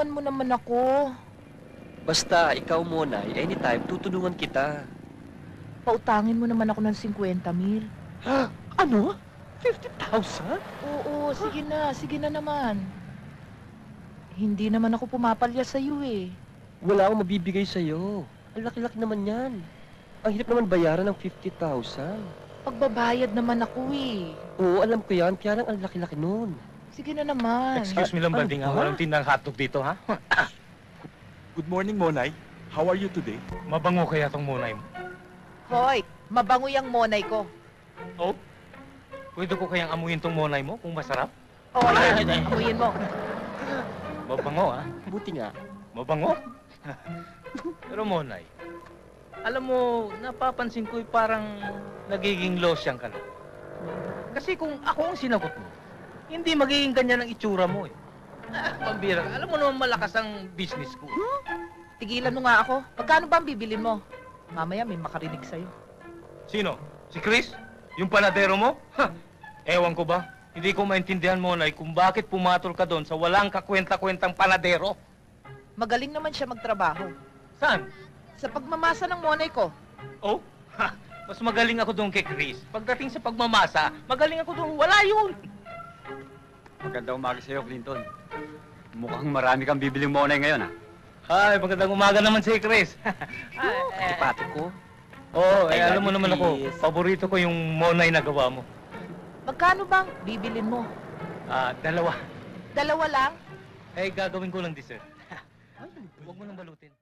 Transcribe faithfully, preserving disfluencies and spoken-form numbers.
Tulungan mo naman ako. Basta, ikaw muna, anytime, tutulungan kita. Pautangin mo naman ako ng fifty mil. Ha? Ano? fifty thousand? Oo, sige na, sige na naman. Hindi naman ako pumapalya sa'yo eh. Wala akong mabibigay sa'yo. Ang laki-laki naman yan. Ang hirap naman bayaran ng fifty thousand. Pagbabayad naman ako eh. Oo, alam ko yan. Kaya lang ang laki-laki nun. Sige na naman. Excuse me lang, ano Banding, ba? ha? Walang tindang hotdog dito, ha? Good morning, Monay. How are you today? Mabango kaya tong munay mo? Hoy, mabango yung monay ko. Oh? Pwede ko kayang amuyin tong munay mo kung masarap? O, yan, amuyin mo. Mabango, ha? Buti nga. Mabango? Pero Monay, alam mo, napapansin ko'y parang nagiging losyang ka na. Kasi kung ako ang sinagot mo, hindi magiging ganyan ang itsura mo eh. Ah, pambira ka. Alam mo naman malakas ang business ko. Tigilan mo nga ako. Magkano ba ang bibilin mo? Mamaya may makarinig sa'yo. Sino? Si Chris? Yung panadero mo? Ha! Ewan ko ba? Hindi ko maintindihan, Monay, kung bakit pumatol ka doon sa walang kakwenta-kwentang panadero. Magaling naman siya magtrabaho. Saan? Sa pagmamasa ng monay ko. Oh? Ha! Mas magaling ako doon kay Chris. Pagdating sa pagmamasa, magaling ako doon. Wala yun! Magandang umaga sa'yo, Clinton. Mukhang marami kang bibiling monay ngayon, ha? Ay, magandang umaga naman si Chris. Eh, pati ko. Oo, oh, eh, Ay, alam mo Daddy naman ako, Chris. paborito ko yung monay na gawa mo. Magkano bang bibilin mo? Ah, dalawa. Dalawa lang? Eh, gagawin ko lang dessert. Huwag mo nang balutin.